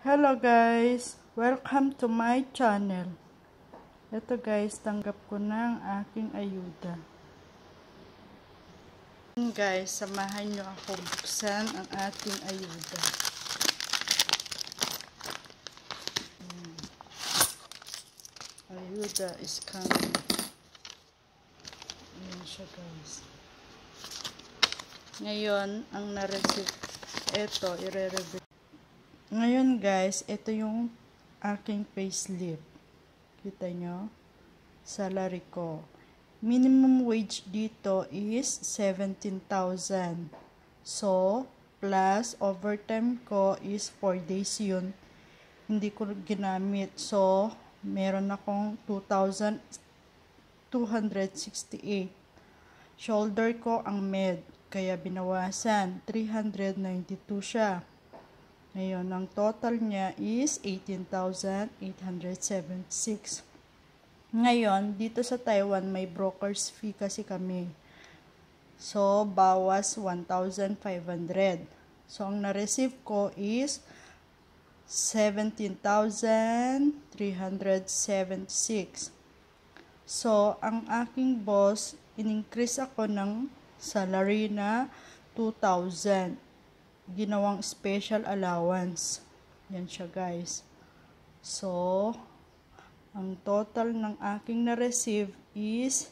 Hello guys! Welcome to my channel. Ito guys, tanggap ko na ang aking ayuda. Guys, samahan nyo ako buksan ang ating ayuda. Ayuda is coming. Ayan siya guys. Ngayon, ang na-receive, ito, i-re-review. Ngayon guys, ito yung aking payslip. Kita nyo? Salary ko. Minimum wage dito is 17,000. So, plus overtime ko is 4 days yun. Hindi ko ginamit. So, meron akong 2,268. Shoulder ko ang med. Kaya binawasan. 392 siya. Ngayon, ang total niya is 18,876. Ngayon, dito sa Taiwan, may broker's fee kasi kami. So, bawas 1,500. So, ang na-receive ko is 17,376. So, ang aking boss, in-increase ako ng salary na 2,000. Ginawang special allowance. Yan siya guys. So, ang total ng aking na-receive is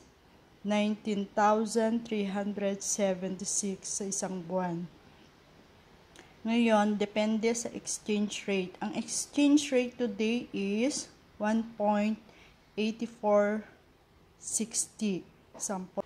19,376 sa isang buwan. Ngayon, depende sa exchange rate. Ang exchange rate today is 1.8460.